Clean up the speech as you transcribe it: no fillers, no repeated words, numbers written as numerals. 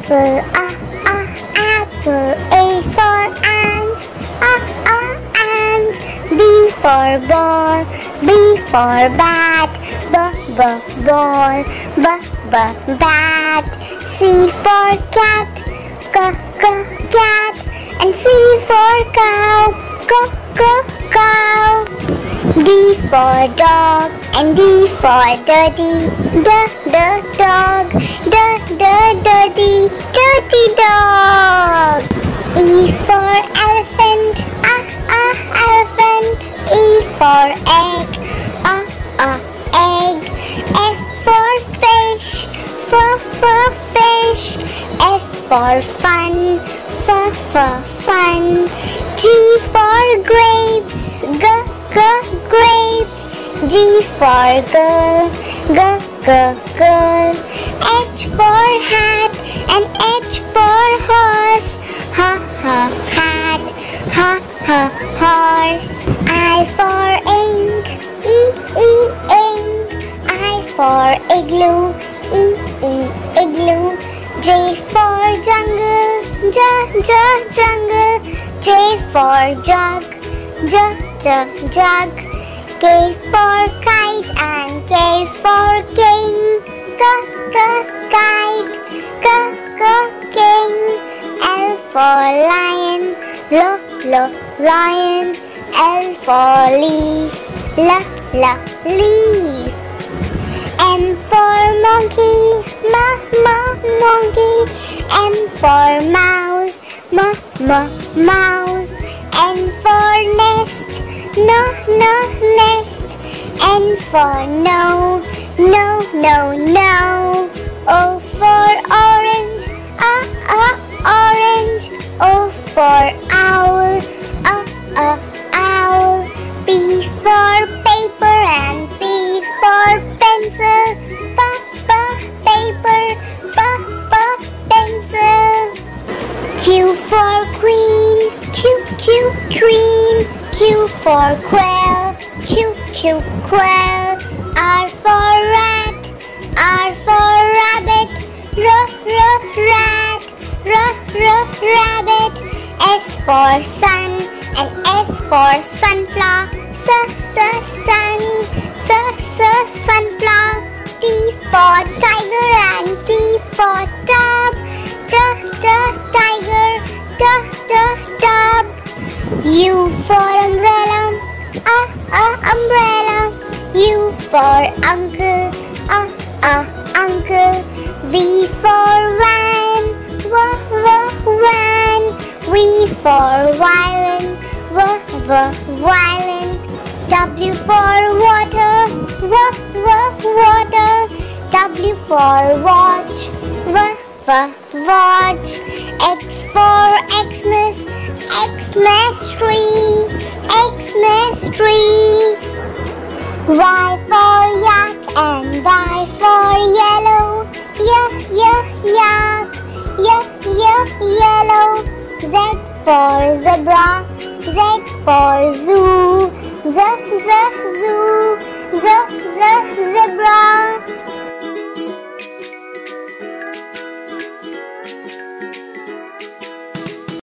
apple, apple. A for ant, ant. B for ball, B for bat. Ball, bat. C for cat, cat. And C for cow, cow. D for dog and D for dirty, dog, dirty dog. E for elephant, elephant. E for egg, egg. F for fish, fish. F for fun, fun. G for grapes, grapes. G for girl, girl. H for hat and H for horse, hat, horse. I for ink, ink. I for igloo, igloo. J for jungle, jungle. J for jug, jug. K for kite and K for king, kite, king. L for lion, lion. L for leaf, leaf. M for monkey, monkey. M for mouse, mouse. N for nest, nest. N for no. O for orange, orange. O for owl, owl. P for paper and P for pencil, paper, pencil. Q for queen, queen. Q for quail, quail. R for rat, rabbit, rabbit. S for sun and S for sunflower, sunflower. T for tiger and T for tub, tiger, tub. U for umbrella, umbrella. U for uncle, uncle. V for van, van. V for violin, violin. W for water, water. W for watch, watch. X for Xmas, Xmas tree, Xmas tree. Y for yak and Y for yellow, yak, yellow. Z for zebra, Z for zoo, zoo, zebra.